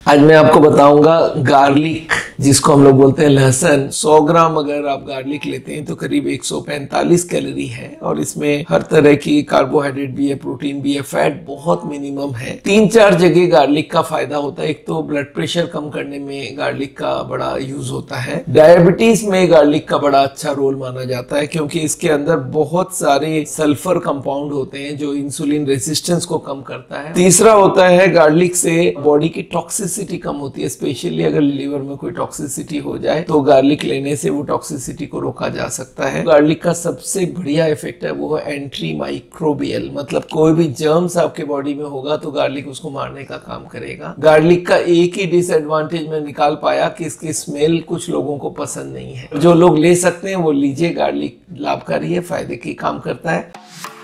आज मैं आपको बताऊंगा गार्लिक, जिसको हम लोग बोलते हैं लहसुन। 100 ग्राम अगर आप गार्लिक लेते हैं तो करीब 145 कैलोरी है और इसमें हर तरह की कार्बोहाइड्रेट भी है, प्रोटीन भी है, फैट बहुत मिनिमम है। 3-4 जगह गार्लिक का फायदा होता है। एक तो ब्लड प्रेशर कम करने में गार्लिक का बड़ा यूज होता है। डायबिटीज में गार्लिक का बड़ा अच्छा रोल माना जाता है क्योंकि इसके अंदर बहुत सारे सल्फर कंपाउंड होते हैं जो इंसुलिन रेजिस्टेंस को कम करता है। तीसरा होता है गार्लिक से बॉडी की टॉक्सिसिटी कम होती है, स्पेशली अगर लीवर में कोई टॉक्सिसिटी हो जाए तो गार्लिक लेने से वो टॉक्सिसिटी को रोका जा सकता है। गार्लिक का सबसे बढ़िया इफेक्ट है वो एंटी माइक्रोबियल, मतलब कोई भी जर्म्स आपके बॉडी में होगा तो गार्लिक उसको मारने का काम करेगा। गार्लिक का एक ही डिसएडवांटेज मैं निकाल पाया कि इसकी स्मेल कुछ लोगों को पसंद नहीं है। जो लोग ले सकते हैं वो लीजिए, गार्लिक लाभकारी है, फायदे की काम करता है।